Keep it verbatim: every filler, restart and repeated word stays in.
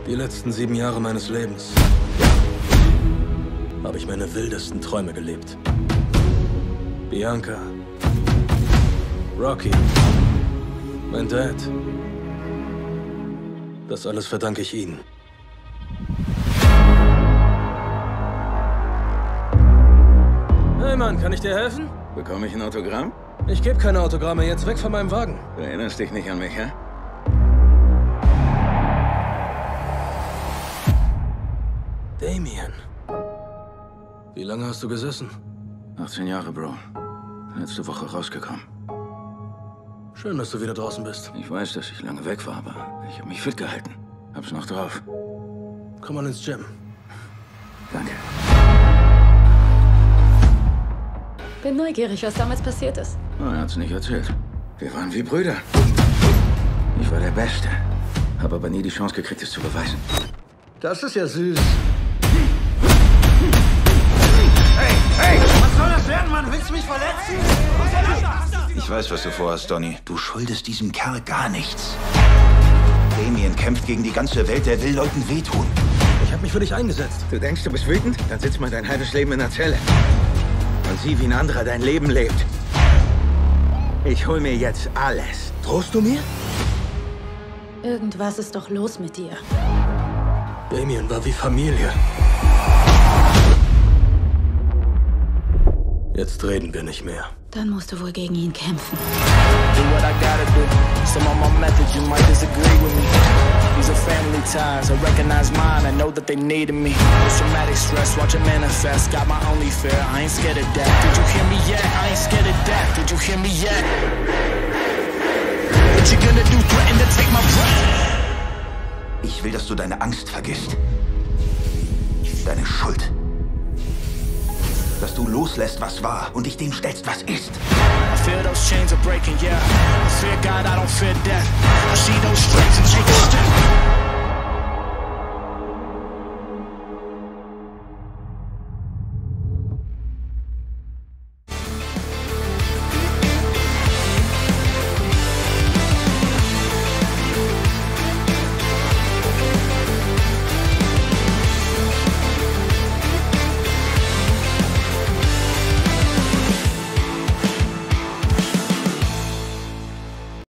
Die letzten sieben Jahre meines Lebens habe ich meine wildesten Träume gelebt. Bianca, Rocky, mein Dad. Das alles verdanke ich Ihnen. Hey Mann, kann ich dir helfen? Bekomme ich ein Autogramm? Ich gebe keine Autogramme. Jetzt weg von meinem Wagen. Du erinnerst dich nicht an mich, hä? Damien. Wie lange hast du gesessen? achtzehn Jahre, Bro. Letzte Woche rausgekommen. Schön, dass du wieder draußen bist. Ich weiß, dass ich lange weg war, aber ich habe mich fit gehalten. Hab's noch drauf. Komm mal ins Gym. Danke. Bin neugierig, was damals passiert ist. Oh, er hat's nicht erzählt. Wir waren wie Brüder. Ich war der Beste. Habe aber nie die Chance gekriegt, es zu beweisen. Das ist ja süß. Hey, hey! Was soll das werden, Mann? Willst du mich verletzen? Ich weiß, was du vorhast, Donny. Du schuldest diesem Kerl gar nichts. Damien kämpft gegen die ganze Welt, der will Leuten wehtun. Ich habe mich für dich eingesetzt. Du denkst, du bist wütend? Dann sitz mal dein halbes Leben in der Zelle. Und sieh, wie ein anderer dein Leben lebt. Ich hol mir jetzt alles. Drohst du mir? Irgendwas ist doch los mit dir. Damien war wie Familie. Jetzt reden wir nicht mehr. Dann musst du wohl gegen ihn kämpfen. Do what I gotta do. Some of my methods you might disagree with me. These are family ties. I recognize mine. I know that they needed me. Post-traumatic stress, watch it manifest. Got my only fear. I ain't scared of death. Did you hear me yet? I ain't scared of death. Did you hear me yet? What you gonna do? Threaten to take my breath? Ich will, dass du deine Angst vergisst. Deine Schuld. Dass du loslässt, was war, und dich dem stellst, was ist. I feel those chains are breaking, yeah. I fear God, I don't fear death. I see those stripes and take a step.